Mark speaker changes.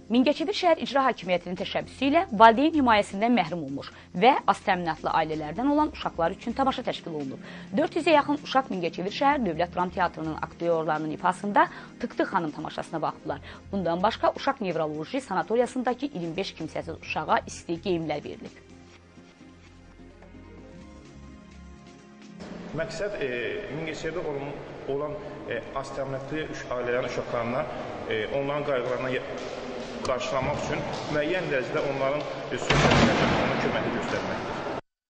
Speaker 1: Mingəçevir şəhər İcra Hakimiyyətinin təşəbbüsü ilə valideyn himayəsindən məhrum olmuş və az təminatlı ailələrdən olan uşaqlar üçün tamaşa təşkil olunub. 400-ə yaxın uşaq Mingəçevir şəhər Dövlət Dram Teatrının aktyorlarının ifasında Tıktı xanım tamaşasına baxdılar. Bundan başqa uşaq nevroloji sanatoriyasındakı 25 kimsəsiz uşağa isti geyimlər verilib.
Speaker 2: Məqsəd Mingəçevirdə olan az təminatlı ailələrin uşaqlarına, onların qayğılarına qarşılamaq üçün müəyyən dərəcədə onların sosial köməkli göstərməkdir.